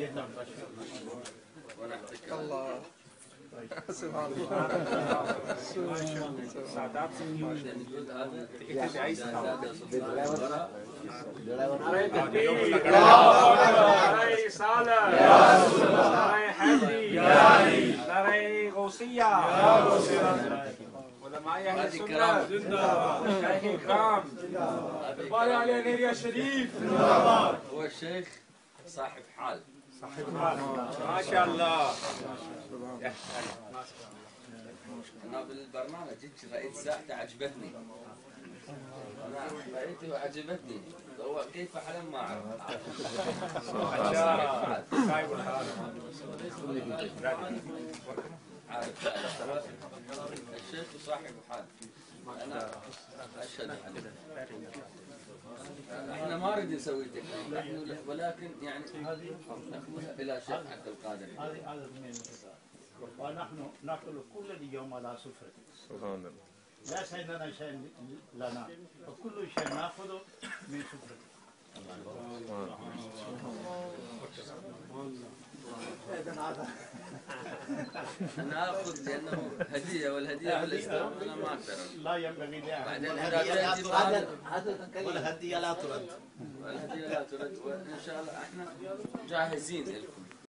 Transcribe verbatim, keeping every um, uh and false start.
الله سبحان الله سعادات ناري صالح ناري حمدي ناري غوثية ولمعي أهل السنة شيخ إكرام باري عليه نير يا شريف هو الشيخ صاحب حال ما شاء الله. أنا بالبرنامج جيت رأيت ساعته عجبتني. أنا رأيته وعجبتني. هو كيف حلم ما أعرف. عارف الشيخ صاحب حال. أنا أشهد عليه. احنا ما نريد نسوي تكليف ولكن يعني ناخذها الى شيخ عبد القادر. هذه هذا من ونحن ناكل كل اليوم على سفرة. سبحان الله. لا شيء لنا شيء لنا وكل شيء ناخذه من سفرة. أنا آخذ لأنه هدية والهدية بالإسلام أنا ما أقدر. لا ينبغي لأحد. بعدين إذا تجيب والهدية لا ترد. والهدية لا ترد وإن شاء الله إحنا جاهزين لكم.